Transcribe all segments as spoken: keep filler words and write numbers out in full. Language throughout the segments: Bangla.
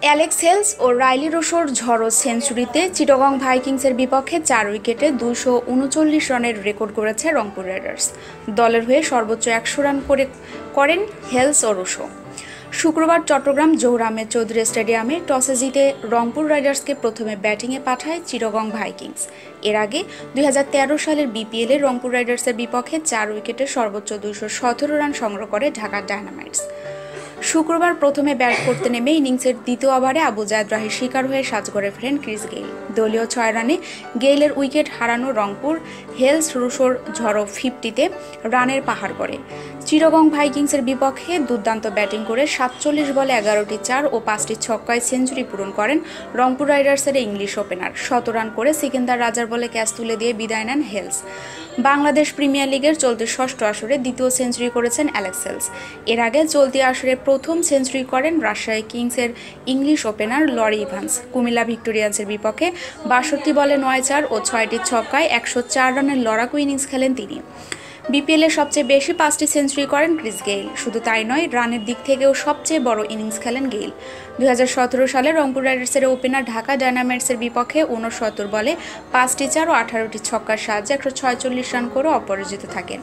অ্যালেক্স হেলস ও রাইলি রুশোর ঝড়ো সেঞ্চুরিতে চিটাগং ভাইকিংসের বিপক্ষে চার উইকেটে দুইশো উনচল্লিশ রানের রেকর্ড করেছে রংপুর রাইডার্স। দলের হয়ে সর্বোচ্চ একশো রান করে করেন হেলস ও রুশো। শুক্রবার চট্টগ্রাম জহুর আহমেদ চৌধুরী স্টেডিয়ামে টসে জিতে রংপুর রাইডার্সকে প্রথমে ব্যাটিংয়ে পাঠায় চিটাগং ভাইকিংস। এর আগে দুই হাজার তেরো সালের বিপিএলে রংপুর রাইডার্সের বিপক্ষে চার উইকেটে সর্বোচ্চ দুইশো সতেরো রান সংগ্রহ করে ঢাকা ডায়নামাইটস। শুক্রবার প্রথমে ব্যাট করতে নেমে ইনিংসের দ্বিতীয় ওভারে আবু জায়েদ রাহির শিকার হয়ে সাজঘরে ফেরেন ক্রিস গেইল। দলীয় ছয় রানে গেইলের উইকেট হারানো রংপুর হেলস রুশোর ঝড়ো ফিফটিতে রানের পাহাড় করে। চিটাগং ভাইকিংসের বিপক্ষে দুর্দান্ত ব্যাটিং করে সাতচল্লিশ বলে এগারোটি চার ও পাঁচটি ছক্কায় সেঞ্চুরি পূরণ করেন রংপুর রাইডার্সের ইংলিশ ওপেনার। শত রান করে সিকেন্দার রাজার বলে ক্যাচ তুলে দিয়ে বিদায় নেন হেলস। বাংলাদেশ প্রিমিয়ার লিগের চলতি ষষ্ঠ আসরে দ্বিতীয় সেঞ্চুরি করেছেন অ্যালেক্স হেলস। এর আগে চলতি আসরে প্রথম সেঞ্চুরি করেন রাজশাহী কিংসের English opener Laurie Evans. Comilla ভিক্টোরিয়ান্সের বিপক্ষে বাষট্টি বলে নয় চার ও ছয়টি ছক্কায় একশো চার রানের লড়াকু ইনিংস খেলেন তিনি। বিপিএলে সবচেয়ে বেশি পাঁচটি সেঞ্চুরি করেন ক্রিস গেইল। শুধু তাই নয়, রানের দিক থেকেও সবচেয়ে বড় ইনিংস খেলেন গেইল। দুই হাজার সতেরো সালে রংপুর রাইডার্সের ওপেনার ঢাকা ডায়নামাইটসের বিপক্ষে ঊনসত্তর বলে পাঁচটি চার ও আঠারোটি ছক্কার সাহায্যে একশো ছয়চল্লিশ রান করে অপরাজিত থাকেন।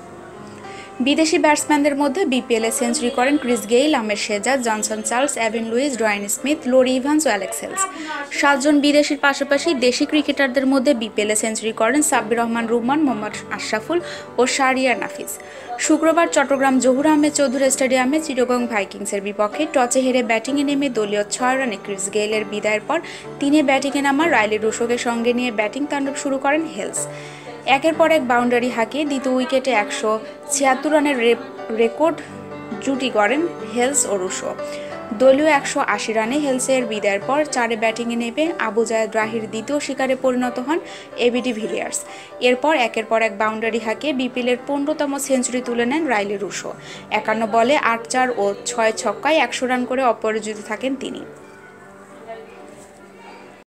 বিদেশি ব্যাটসম্যানদের মধ্যে বিপিএলে সেঞ্চুরি করেন Chris Gayle, Ahmed Shehzad, Johnson Charles, Evin Lewis, Dwayne Smith, Laurie Evans ও অ্যালেক্স হেলস। সাতজন বিদেশির পাশাপাশি দেশি ক্রিকেটারদের মধ্যে বিপিএলে সেঞ্চুরি করেন সাব্বির রহমান রুমান, মোহাম্মদ আশরাফুল ও শাহরিয়ার নাফিস। শুক্রবার চট্টগ্রাম জহুর আহমেদ চৌধুরী স্টেডিয়ামে চিটাগং ভাইকিংসের বিপক্ষে টসে হেরে ব্যাটিংয়ে নেমে দলীয় ছয় রানে ক্রিস গেইলের বিদায়ের পর তিনি ব্যাটিংয়ে নামা রাইলি রুশোকে সঙ্গে নিয়ে ব্যাটিং তাণ্ডব শুরু করেন হেলস। একের পর এক বাউন্ডারি হাঁকিয়ে দ্বিতীয় উইকেটে একশো ছিয়াত্তর রানের রেকর্ড জুটি গড়েন হেলস ও রুশো। দলীয় একশো আশি রানে হেলসের বিদায়ের পর চারে ব্যাটিংয়ে নেমে আবু জায়েদ রাহির দ্বিতীয় শিকারে পরিণত হন এবিডি ভিলিয়ার্স। এরপর একের পর এক বাউন্ডারি হাঁকিয়ে বিপিএলের পনেরোতম সেঞ্চুরি তুলে নেন রাইলি রুশো। একান্ন বলে আট চার ও ছয় ছক্কায় একশো রান করে অপরাজিত থাকেন তিনি।